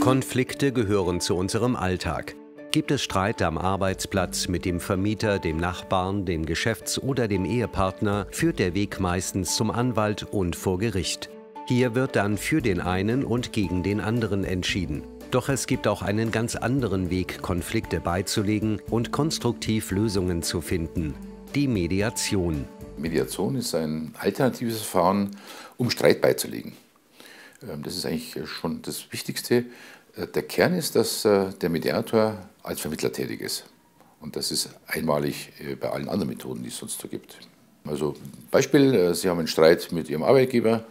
Konflikte gehören zu unserem Alltag. Gibt es Streit am Arbeitsplatz mit dem Vermieter, dem Nachbarn, dem Geschäfts- oder dem Ehepartner, führt der Weg meistens zum Anwalt und vor Gericht. Hier wird dann für den einen und gegen den anderen entschieden. Doch es gibt auch einen ganz anderen Weg, Konflikte beizulegen und konstruktiv Lösungen zu finden: die Mediation. Mediation ist ein alternatives Verfahren, um Streit beizulegen. Das ist eigentlich schon das Wichtigste. Der Kern ist, dass der Mediator als Vermittler tätig ist. Und das ist einmalig bei allen anderen Methoden, die es sonst so gibt. Also Beispiel, Sie haben einen Streit mit Ihrem Arbeitgeber,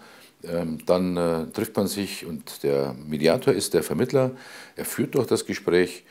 dann trifft man sich und der Mediator ist der Vermittler. Er führt durch das Gespräch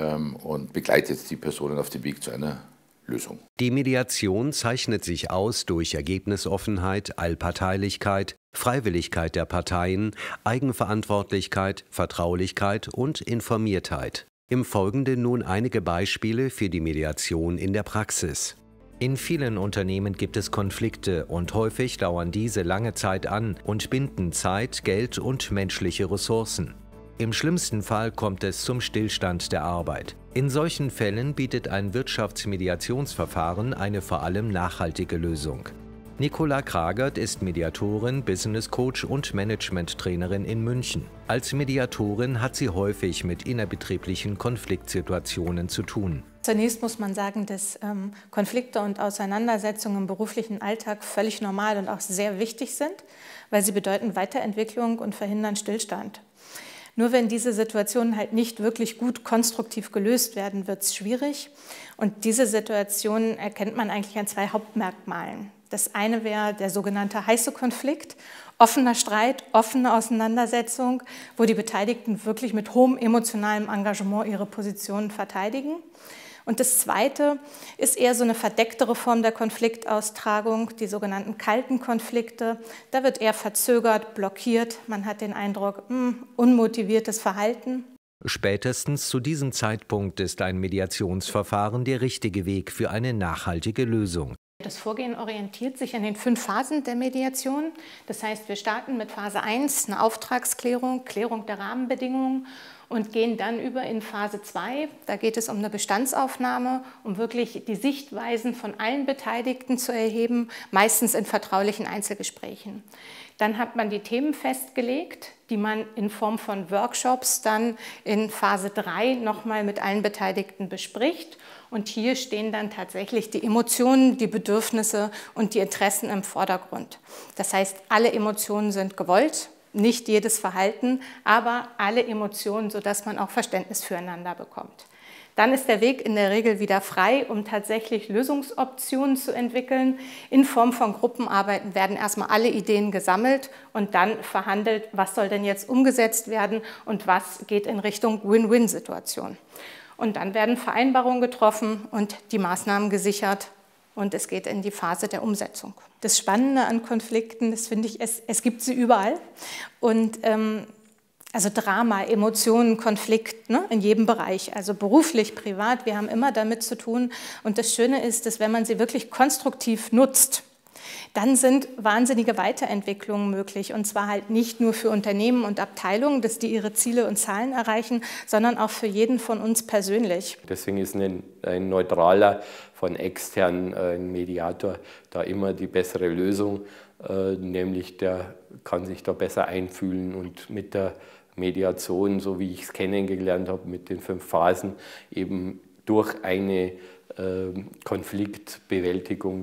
und begleitet die Personen auf dem Weg zu einer Lösung. Die Mediation zeichnet sich aus durch Ergebnisoffenheit, Allparteilichkeit, Freiwilligkeit der Parteien, Eigenverantwortlichkeit, Vertraulichkeit und Informiertheit. Im Folgenden nun einige Beispiele für die Mediation in der Praxis. In vielen Unternehmen gibt es Konflikte und häufig dauern diese lange Zeit an und binden Zeit, Geld und menschliche Ressourcen. Im schlimmsten Fall kommt es zum Stillstand der Arbeit. In solchen Fällen bietet ein Wirtschaftsmediationsverfahren eine vor allem nachhaltige Lösung. Nicola Kragert ist Mediatorin, Business Coach und Management-Trainerin in München. Als Mediatorin hat sie häufig mit innerbetrieblichen Konfliktsituationen zu tun. Zunächst muss man sagen, dass Konflikte und Auseinandersetzungen im beruflichen Alltag völlig normal und auch sehr wichtig sind, weil sie bedeuten Weiterentwicklung und verhindern Stillstand. Nur wenn diese Situationen halt nicht wirklich gut konstruktiv gelöst werden, wird es schwierig. Und diese Situation erkennt man eigentlich an zwei Hauptmerkmalen. Das eine wäre der sogenannte heiße Konflikt, offener Streit, offene Auseinandersetzung, wo die Beteiligten wirklich mit hohem emotionalem Engagement ihre Positionen verteidigen. Und das Zweite ist eher so eine verdecktere Form der Konfliktaustragung, die sogenannten kalten Konflikte. Da wird eher verzögert, blockiert, man hat den Eindruck, unmotiviertes Verhalten. Spätestens zu diesem Zeitpunkt ist ein Mediationsverfahren der richtige Weg für eine nachhaltige Lösung. Das Vorgehen orientiert sich an den 5 Phasen der Mediation. Das heißt, wir starten mit Phase 1, eine Auftragsklärung, Klärung der Rahmenbedingungen, und gehen dann über in Phase 2. Da geht es um eine Bestandsaufnahme, um wirklich die Sichtweisen von allen Beteiligten zu erheben, meistens in vertraulichen Einzelgesprächen. Dann hat man die Themen festgelegt, die man in Form von Workshops dann in Phase 3 nochmal mit allen Beteiligten bespricht. Und hier stehen dann tatsächlich die Emotionen, die Bedürfnisse und die Interessen im Vordergrund. Das heißt, alle Emotionen sind gewollt. Nicht jedes Verhalten, aber alle Emotionen, sodass man auch Verständnis füreinander bekommt. Dann ist der Weg in der Regel wieder frei, um tatsächlich Lösungsoptionen zu entwickeln. In Form von Gruppenarbeiten werden erstmal alle Ideen gesammelt und dann verhandelt, was soll denn jetzt umgesetzt werden und was geht in Richtung Win-Win-Situation. Und dann werden Vereinbarungen getroffen und die Maßnahmen gesichert. Und es geht in die Phase der Umsetzung. Das Spannende an Konflikten, das finde ich, es gibt sie überall. Und also Drama, Emotionen, Konflikt, ne, in jedem Bereich, also beruflich, privat, wir haben immer damit zu tun. Und das Schöne ist, dass wenn man sie wirklich konstruktiv nutzt, dann sind wahnsinnige Weiterentwicklungen möglich. Und zwar halt nicht nur für Unternehmen und Abteilungen, dass die ihre Ziele und Zahlen erreichen, sondern auch für jeden von uns persönlich. Deswegen ist ein neutraler, von extern ein Mediator da immer die bessere Lösung. Nämlich der kann sich da besser einfühlen und mit der Mediation, so wie ich es kennengelernt habe, mit den 5 Phasen, eben durch eine Konfliktbewältigung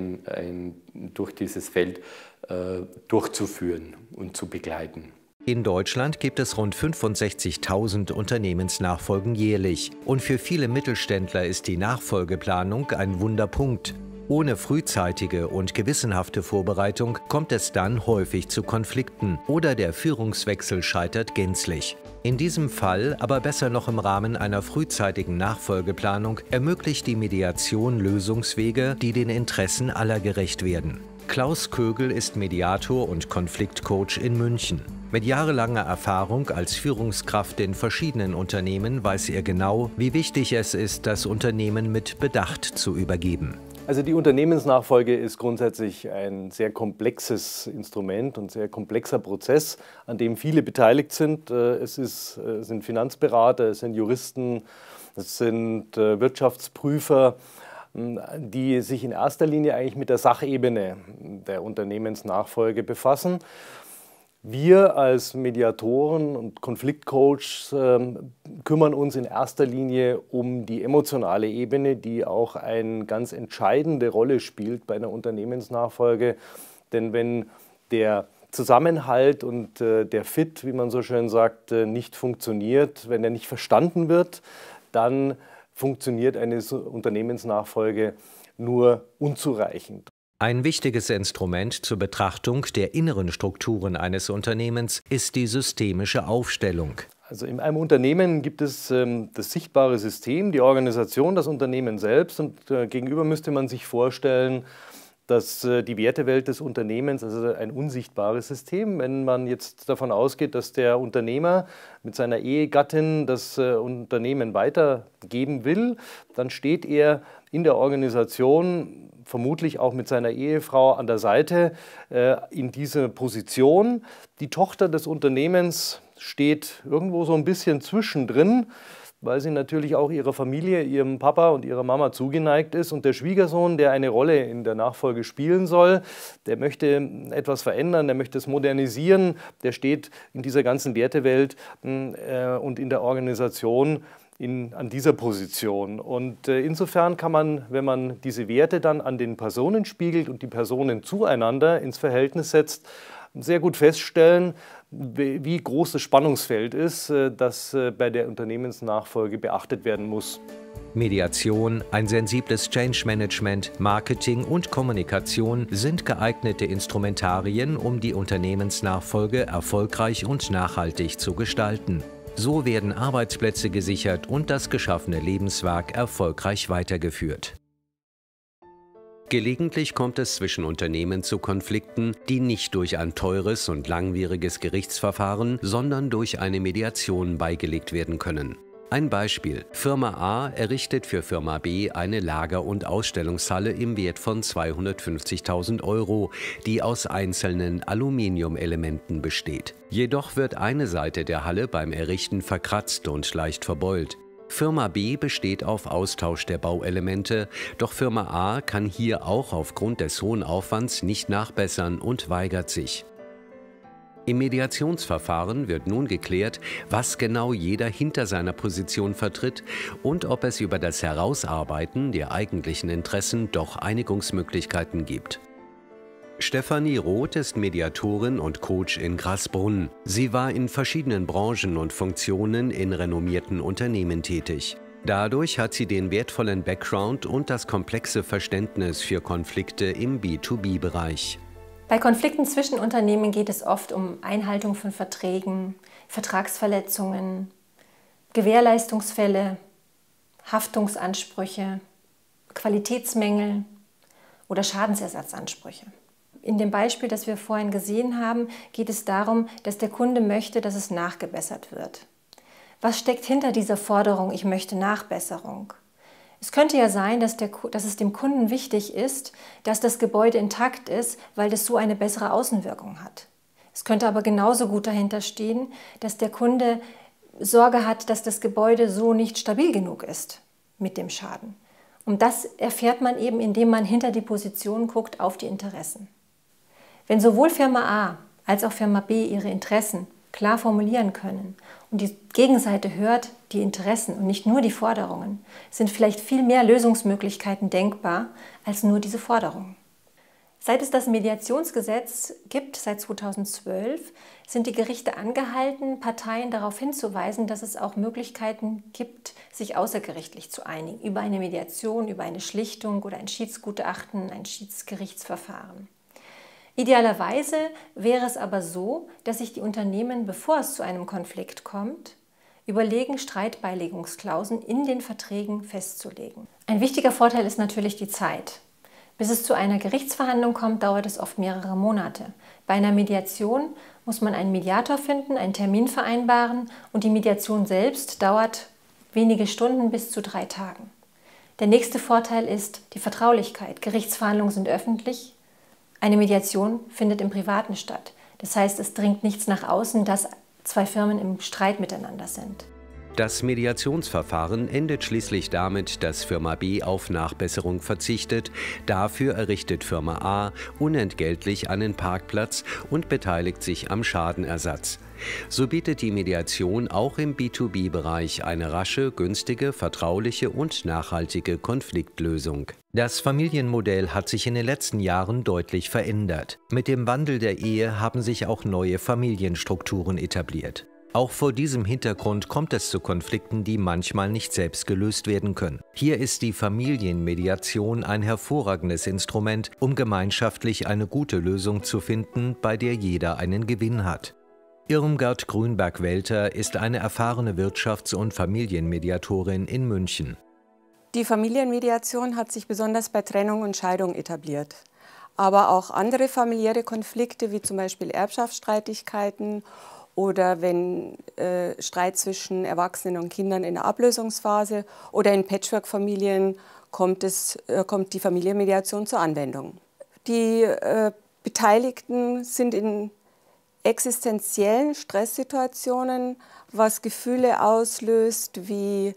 durch dieses Feld durchzuführen und zu begleiten. In Deutschland gibt es rund 65.000 Unternehmensnachfolgen jährlich. Und für viele Mittelständler ist die Nachfolgeplanung ein Wunderpunkt. Ohne frühzeitige und gewissenhafte Vorbereitung kommt es dann häufig zu Konflikten oder der Führungswechsel scheitert gänzlich. In diesem Fall, aber besser noch im Rahmen einer frühzeitigen Nachfolgeplanung, ermöglicht die Mediation Lösungswege, die den Interessen aller gerecht werden. Klaus Kögel ist Mediator und Konfliktcoach in München. Mit jahrelanger Erfahrung als Führungskraft in verschiedenen Unternehmen weiß er genau, wie wichtig es ist, das Unternehmen mit Bedacht zu übergeben. Also die Unternehmensnachfolge ist grundsätzlich ein sehr komplexes Instrument und sehr komplexer Prozess, an dem viele beteiligt sind. Sind Finanzberater, es sind Juristen, es sind Wirtschaftsprüfer, die sich in erster Linie eigentlich mit der Sachebene der Unternehmensnachfolge befassen. Wir als Mediatoren und Konfliktcoaches kümmern uns in erster Linie um die emotionale Ebene, die auch eine ganz entscheidende Rolle spielt bei einer Unternehmensnachfolge. Denn wenn der Zusammenhalt und der Fit, wie man so schön sagt, nicht funktioniert, wenn er nicht verstanden wird, dann funktioniert eine Unternehmensnachfolge nur unzureichend. Ein wichtiges Instrument zur Betrachtung der inneren Strukturen eines Unternehmens ist die systemische Aufstellung. Also in einem Unternehmen gibt es das sichtbare System, die Organisation, das Unternehmen selbst und gegenüber müsste man sich vorstellen, dass die Wertewelt des Unternehmens, also ein unsichtbares System, wenn man jetzt davon ausgeht, dass der Unternehmer mit seiner Ehegattin das Unternehmen weitergeben will, dann steht er in der Organisation, vermutlich auch mit seiner Ehefrau an der Seite, in dieser Position. Die Tochter des Unternehmens steht irgendwo so ein bisschen zwischendrin, weil sie natürlich auch ihrer Familie, ihrem Papa und ihrer Mama zugeneigt ist. Und der Schwiegersohn, der eine Rolle in der Nachfolge spielen soll, der möchte etwas verändern, der möchte es modernisieren, der steht in dieser ganzen Wertewelt und in der Organisation an dieser Position. Und insofern kann man, wenn man diese Werte dann an den Personen spiegelt und die Personen zueinander ins Verhältnis setzt, sehr gut feststellen, wie groß das Spannungsfeld ist, das bei der Unternehmensnachfolge beachtet werden muss. Mediation, ein sensibles Change Management, Marketing und Kommunikation sind geeignete Instrumentarien, um die Unternehmensnachfolge erfolgreich und nachhaltig zu gestalten. So werden Arbeitsplätze gesichert und das geschaffene Lebenswerk erfolgreich weitergeführt. Gelegentlich kommt es zwischen Unternehmen zu Konflikten, die nicht durch ein teures und langwieriges Gerichtsverfahren, sondern durch eine Mediation beigelegt werden können. Ein Beispiel: Firma A errichtet für Firma B eine Lager- und Ausstellungshalle im Wert von 250.000 €, die aus einzelnen Aluminiumelementen besteht. Jedoch wird eine Seite der Halle beim Errichten verkratzt und leicht verbeult. Firma B besteht auf Austausch der Bauelemente, doch Firma A kann hier auch aufgrund des hohen Aufwands nicht nachbessern und weigert sich. Im Mediationsverfahren wird nun geklärt, was genau jeder hinter seiner Position vertritt und ob es über das Herausarbeiten der eigentlichen Interessen doch Einigungsmöglichkeiten gibt. Stefanie Roth ist Mediatorin und Coach in Grasbrunn. Sie war in verschiedenen Branchen und Funktionen in renommierten Unternehmen tätig. Dadurch hat sie den wertvollen Background und das komplexe Verständnis für Konflikte im B2B-Bereich. Bei Konflikten zwischen Unternehmen geht es oft um Einhaltung von Verträgen, Vertragsverletzungen, Gewährleistungsfälle, Haftungsansprüche, Qualitätsmängel oder Schadensersatzansprüche. In dem Beispiel, das wir vorhin gesehen haben, geht es darum, dass der Kunde möchte, dass es nachgebessert wird. Was steckt hinter dieser Forderung, ich möchte Nachbesserung? Es könnte ja sein, dass es dem Kunden wichtig ist, dass das Gebäude intakt ist, weil das so eine bessere Außenwirkung hat. Es könnte aber genauso gut dahinter stehen, dass der Kunde Sorge hat, dass das Gebäude so nicht stabil genug ist mit dem Schaden. Und das erfährt man eben, indem man hinter die Position guckt auf die Interessen. Wenn sowohl Firma A als auch Firma B ihre Interessen klar formulieren können und die Gegenseite hört die Interessen und nicht nur die Forderungen, sind vielleicht viel mehr Lösungsmöglichkeiten denkbar als nur diese Forderungen. Seit es das Mediationsgesetz gibt, seit 2012, sind die Gerichte angehalten, Parteien darauf hinzuweisen, dass es auch Möglichkeiten gibt, sich außergerichtlich zu einigen, über eine Mediation, über eine Schlichtung oder ein Schiedsgutachten, ein Schiedsgerichtsverfahren. Idealerweise wäre es aber so, dass sich die Unternehmen, bevor es zu einem Konflikt kommt, überlegen, Streitbeilegungsklauseln in den Verträgen festzulegen. Ein wichtiger Vorteil ist natürlich die Zeit. Bis es zu einer Gerichtsverhandlung kommt, dauert es oft mehrere Monate. Bei einer Mediation muss man einen Mediator finden, einen Termin vereinbaren und die Mediation selbst dauert wenige Stunden bis zu 3 Tagen. Der nächste Vorteil ist die Vertraulichkeit. Gerichtsverhandlungen sind öffentlich. Eine Mediation findet im Privaten statt. Das heißt, es dringt nichts nach außen, dass zwei Firmen im Streit miteinander sind. Das Mediationsverfahren endet schließlich damit, dass Firma B auf Nachbesserung verzichtet. Dafür errichtet Firma A unentgeltlich einen Parkplatz und beteiligt sich am Schadenersatz. So bietet die Mediation auch im B2B-Bereich eine rasche, günstige, vertrauliche und nachhaltige Konfliktlösung. Das Familienmodell hat sich in den letzten Jahren deutlich verändert. Mit dem Wandel der Ehe haben sich auch neue Familienstrukturen etabliert. Auch vor diesem Hintergrund kommt es zu Konflikten, die manchmal nicht selbst gelöst werden können. Hier ist die Familienmediation ein hervorragendes Instrument, um gemeinschaftlich eine gute Lösung zu finden, bei der jeder einen Gewinn hat. Irmgard Grünberg-Welter ist eine erfahrene Wirtschafts- und Familienmediatorin in München. Die Familienmediation hat sich besonders bei Trennung und Scheidung etabliert. Aber auch andere familiäre Konflikte, wie zum Beispiel Erbschaftsstreitigkeiten oder wenn Streit zwischen Erwachsenen und Kindern in der Ablösungsphase oder in Patchwork-Familien kommt die Familienmediation zur Anwendung. Die Beteiligten sind in existenziellen Stresssituationen, was Gefühle auslöst wie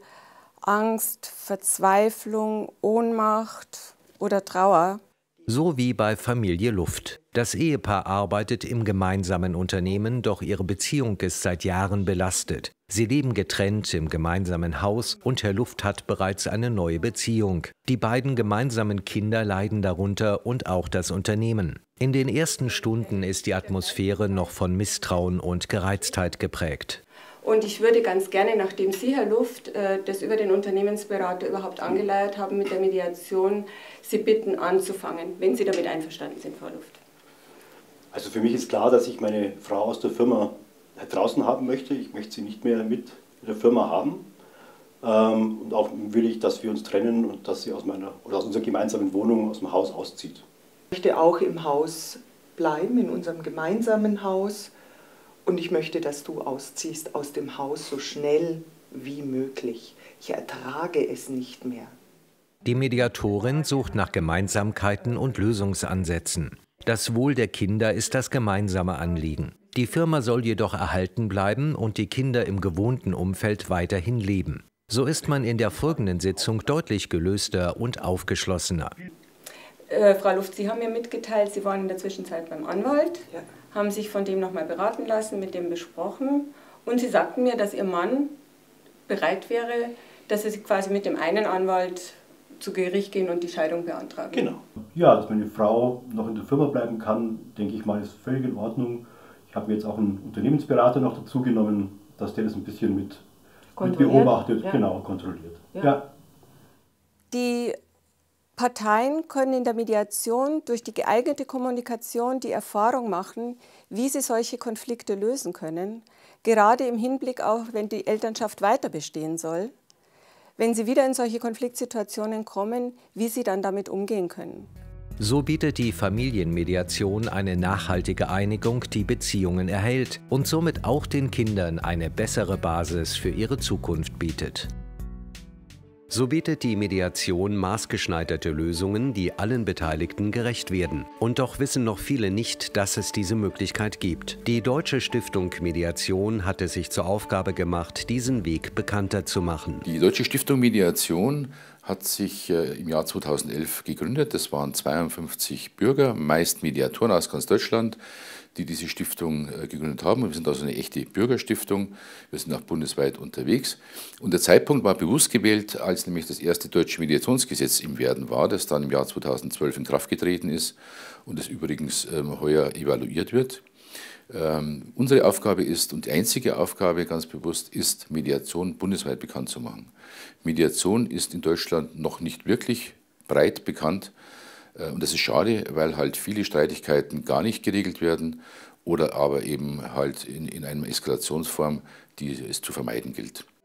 Angst, Verzweiflung, Ohnmacht oder Trauer. So wie bei Familie Luft. Das Ehepaar arbeitet im gemeinsamen Unternehmen, doch ihre Beziehung ist seit Jahren belastet. Sie leben getrennt im gemeinsamen Haus und Herr Luft hat bereits eine neue Beziehung. Die beiden gemeinsamen Kinder leiden darunter und auch das Unternehmen. In den ersten Stunden ist die Atmosphäre noch von Misstrauen und Gereiztheit geprägt. Und ich würde ganz gerne, nachdem Sie, Herr Luft, das über den Unternehmensberater überhaupt angeleiert haben mit der Mediation, Sie bitten anzufangen, wenn Sie damit einverstanden sind, Frau Luft. Also für mich ist klar, dass ich meine Frau aus der Firma draußen haben möchte. Ich möchte sie nicht mehr mit in der Firma haben. Und auch will ich, dass wir uns trennen und dass sie aus unserer gemeinsamen Wohnung, aus dem Haus auszieht. Ich möchte auch im Haus bleiben, in unserem gemeinsamen Haus. Und ich möchte, dass du ausziehst aus dem Haus so schnell wie möglich. Ich ertrage es nicht mehr. Die Mediatorin sucht nach Gemeinsamkeiten und Lösungsansätzen. Das Wohl der Kinder ist das gemeinsame Anliegen. Die Firma soll jedoch erhalten bleiben und die Kinder im gewohnten Umfeld weiterhin leben. So ist man in der folgenden Sitzung deutlich gelöster und aufgeschlossener. Frau Luft, Sie haben mir mitgeteilt, Sie waren in der Zwischenzeit beim Anwalt, ja, haben sich von dem nochmal beraten lassen, mit dem besprochen und Sie sagten mir, dass Ihr Mann bereit wäre, dass Sie quasi mit dem einen Anwalt zu Gericht gehen und die Scheidung beantragen. Genau. Ja, dass meine Frau noch in der Firma bleiben kann, denke ich mal, ist völlig in Ordnung. Ich habe mir jetzt auch einen Unternehmensberater noch dazu genommen, dass der das ein bisschen mit beobachtet, ja, genau, kontrolliert. Ja. Ja. Die Parteien können in der Mediation durch die geeignete Kommunikation die Erfahrung machen, wie sie solche Konflikte lösen können, gerade im Hinblick auch, wenn die Elternschaft weiter bestehen soll, wenn sie wieder in solche Konfliktsituationen kommen, wie sie dann damit umgehen können. So bietet die Familienmediation eine nachhaltige Einigung, die Beziehungen erhält und somit auch den Kindern eine bessere Basis für ihre Zukunft bietet. So bietet die Mediation maßgeschneiderte Lösungen, die allen Beteiligten gerecht werden. Und doch wissen noch viele nicht, dass es diese Möglichkeit gibt. Die Deutsche Stiftung Mediation hat es sich zur Aufgabe gemacht, diesen Weg bekannter zu machen. Die Deutsche Stiftung Mediation hat sich im Jahr 2011 gegründet. Das waren 52 Bürger, meist Mediatoren aus ganz Deutschland, die diese Stiftung gegründet haben. Wir sind also eine echte Bürgerstiftung. Wir sind auch bundesweit unterwegs. Und der Zeitpunkt war bewusst gewählt, als nämlich das erste deutsche Mediationsgesetz im Werden war, das dann im Jahr 2012 in Kraft getreten ist und das übrigens heuer evaluiert wird. Unsere Aufgabe ist, und die einzige Aufgabe ganz bewusst, ist, Mediation bundesweit bekannt zu machen. Mediation ist in Deutschland noch nicht wirklich breit bekannt. Und das ist schade, weil halt viele Streitigkeiten gar nicht geregelt werden oder aber eben halt in einer Eskalationsform, die es zu vermeiden gilt.